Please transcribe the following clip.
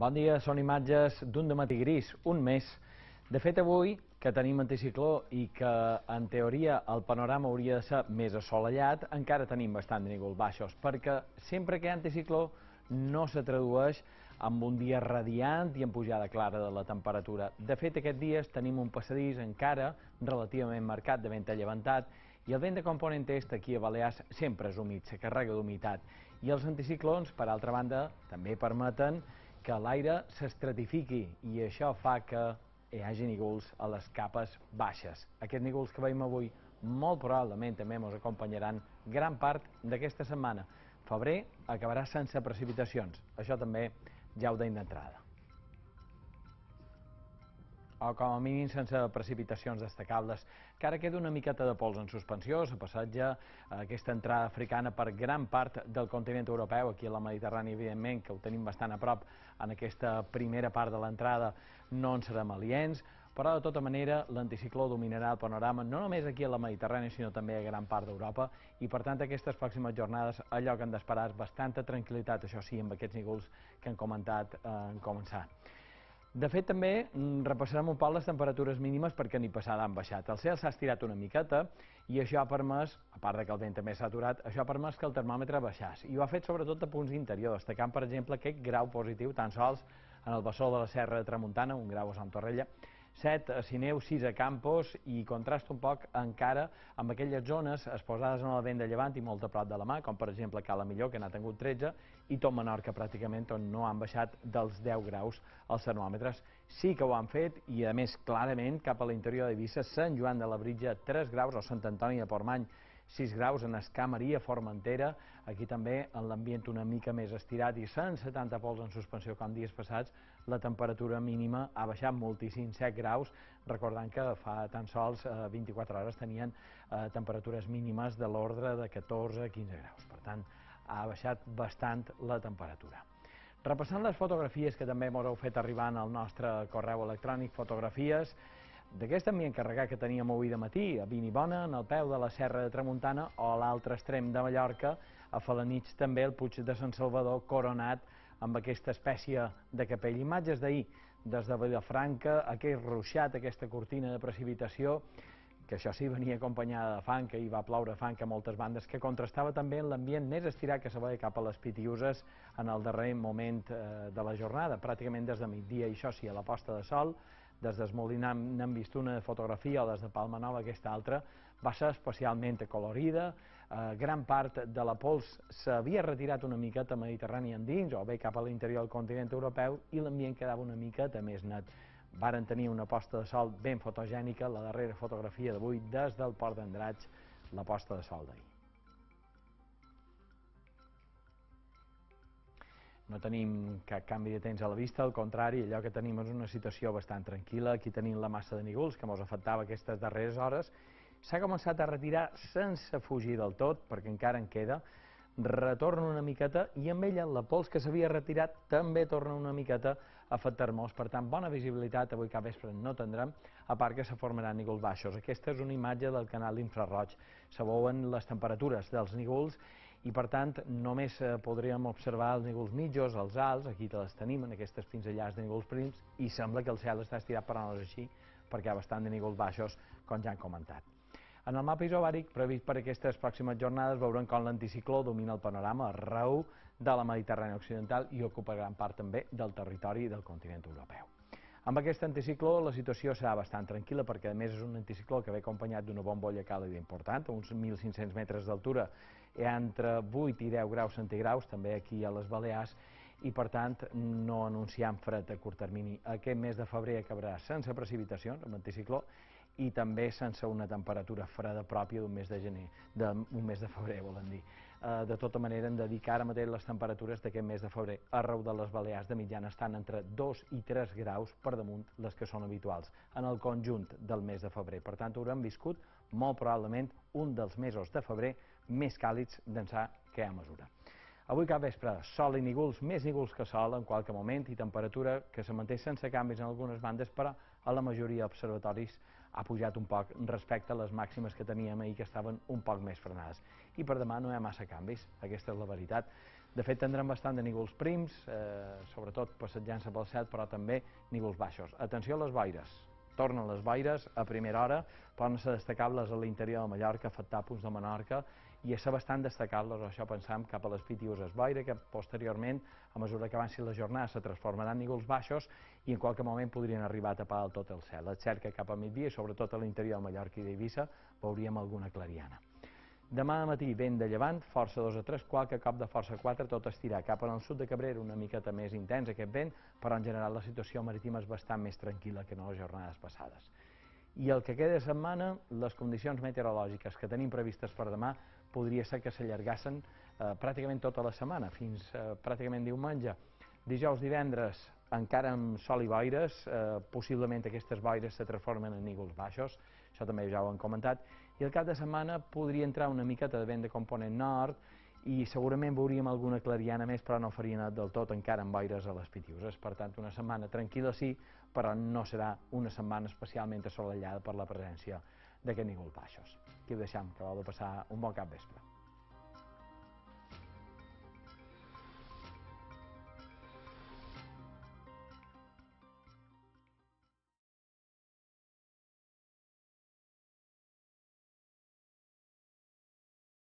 Bon dia, són imatges d'un dematí gris, un mes. De fet, avui, que tenim anticicló i que, en teoria, el panorama hauria de ser més assolellat, encara tenim bastant de núvols baixos, perquè sempre que hi ha anticicló no se tradueix amb un dia radiant i amb pujada clara de la temperatura. De fet, aquests dies tenim un passadís encara relativament marcat de vent llevantat i el vent de component est aquí a Balears sempre és humit, se carrega d'humitat. I els anticiclons, per altra banda, també permeten que l'aire s'estratifiqui i això fa que hi hagi núvols a les capes baixes. Aquests núvols que veiem avui molt probablement també ens acompanyaran gran part d'aquesta setmana. Febrer acabarà sense precipitacions, això també ja ho deim d'entrada. O com a mínim sense precipitacions destacables, que ara queda una miqueta de pols en suspensió, se passatja aquesta entrada africana per gran part del continent europeu, aquí a la Mediterrània, evidentment, que ho tenim bastant a prop en aquesta primera part de l'entrada, no en serem aliens, però de tota manera l'anticicló dominarà el panorama no només aquí a la Mediterrània, sinó també a gran part d'Europa, i per tant aquestes pròximes jornades allò que hem d'esperar és bastanta tranquil·litat, això sí, amb aquests núvols que hem comentat en començar. De fet, també repassarem un poc les temperatures mínimes perquè ni passada han baixat. El cel s'ha estirat una miqueta i això ha permès, a part que el vent també s'ha aturat, això ha permès que el termòmetre baixés. I ho ha fet sobretot a punts interiors, destacant, per exemple, aquest grau positiu tan sols en el bessó de la Serra de Tramuntana, un grau a Sant Torrella, 7 a Sineu, 6 a Campos, i contrasta un poc encara amb aquelles zones exposades en el vent de llevant i molt a prop de la mà, com per exemple Cala Millor, que n'ha tingut 13, i tot Menorca pràcticament, on no han baixat dels 10 graus els termòmetres. Sí que ho han fet, i a més clarament cap a l'interior d'Eivissa, Sant Joan de Labritja 3 graus, o Sant Antoni de Portmany 6 graus, en Escamaria, Formentera, aquí també en l'ambient una mica més estirat i sense tanta pols en suspensió com dies passats, la temperatura mínima ha baixat moltíssim, 7 graus, recordant que fa tan sols 24 hores tenien temperatures mínimes de l'ordre de 14-15 graus, per tant ha baixat bastant la temperatura. Repassant les fotografies que també m'haureu fet arribar al nostre correu electrònic, fotografies d'aquest ambient carregat que teníem avui de matí, a Vinibona, en el peu de la Serra de Tramuntana, o a l'altre extrem de Mallorca, a Felanitx també, el Puig de Sant Salvador, coronat amb aquesta espècie de capell. Imatges d'ahir, des de Vilafranca, aquest ruixat, aquesta cortina de precipitació, que això sí venia acompanyada de fang, que hi va ploure fang a moltes bandes, que contrastava també amb l'ambient més estirat que se veia cap a les Pitiüses en el darrer moment de la jornada, pràcticament des de migdia, i això sí, a la posta de sol, des d'Esmolinà n'hem vist una fotografia, o des de Palma Nova aquesta altra, va ser especialment acolorida, gran part de la pols s'havia retirat una miqueta mediterrània endins, o bé cap a l'interior del continent europeu, i l'ambient quedava una miqueta més net. Varen tenir una posta de sol ben fotogènica, la darrera fotografia d'avui des del Port d'Andratx, la posta de sol d'ahir. No tenim cap canvi de temps a la vista, al contrari, allò que tenim és una situació bastant tranquil·la. Aquí tenim la massa de núvols que ens afectava aquestes darreres hores. S'ha començat a retirar sense fugir del tot, perquè encara en queda, retorna una miqueta i amb ella la pols que s'havia retirat també torna una miqueta a afectar-nos. Per tant, bona visibilitat avui cap vespre no tindrem, a part que se formaran núvols baixos. Aquesta és una imatge del canal d'infraroig. Se veuen les temperatures dels núvols i per tant només podríem observar els núvols mitjos, els alts, aquí les tenim en aquestes pinzellades de núvols prims, i sembla que el cel està estirat, però no és així, perquè hi ha bastant de núvols baixos, com ja hem comentat. En el mapa isobàric previst per aquestes pròximes jornades veurem com l'anticicló domina el panorama arreu de la Mediterrània occidental i ocupa gran part també del territori del continent europeu. Amb aquest anticicló la situació serà bastant tranquil·la perquè a més és un anticicló que ve acompanyat d'una bombolla càlida important, a uns 1.500 metres d'altura, entre 8 i 10 graus centigraus, també aquí a les Balears, i per tant no anunciam fred a curt termini. Aquest mes de febrer acabarà sense precipitacions, amb anticicló, i també sense una temperatura freda pròpia d'un mes de gener, d'un mes de febrer, volen dir. De tota manera, hem de dir que ara mateix les temperatures d'aquest mes de febrer arreu de les Balears de mitjana estan entre 2 i 3 graus per damunt les que són habituals en el conjunt del mes de febrer. Per tant, haurem viscut molt probablement un dels mesos de febrer més càlids d'ençà que hi ha mesura. Avui cap vespre, sol i núvols, més núvols que sol en qualque moment, i temperatura que se manté sense canvis en algunes bandes, però a la majoria d'observatoris ha pujat un poc respecte a les màximes que teníem ahir, que estaven un poc més frenades. i per demà no hi ha massa canvis, aquesta és la veritat. De fet, tindrem bastant de nívols prims, sobretot passejant-se pel cel, però també nívols baixos. Atenció a les boires. Tornen les boires a primera hora, poden ser destacables a l'interior de Mallorca, afectar punts de Menorca, i ser bastant destacables, això pensam, cap a les Pitiüses. Boira que posteriorment, a mesura que avanci la jornada, se transformaran en nívols baixos i en qualque moment podrien arribar a tapar del tot el cel. És cert que cap a migdia, sobretot a l'interior de Mallorca i d'Eivissa, veuríem alguna clariana. Demà matí, vent de llevant, força 2 a 3, qualque cop de força 4, tot estirà cap al sud de Cabrera, una miqueta més intens aquest vent, però en general la situació marítima és bastant més tranquil·la que no les jornades passades. I el que queda de setmana, les condicions meteorològiques que tenim previstes per demà podria ser que s'allargassen pràcticament tota la setmana, fins pràcticament diumenge. Dijous, divendres, encara amb sol i boires, possiblement aquestes boires se transformen en nívols baixos, això també ja ho hem comentat, i el cap de setmana podria entrar una miqueta de vent de component nord i segurament veuríem alguna clariana més, però no faria anat del tot encara amb boires a les Pitiüses. Per tant, una setmana tranquil·la sí, però no serà una setmana especialment assolellada per la presència d'aquests nívols baixos. Aquí ho deixem, que vau de passar un bon cap vespre.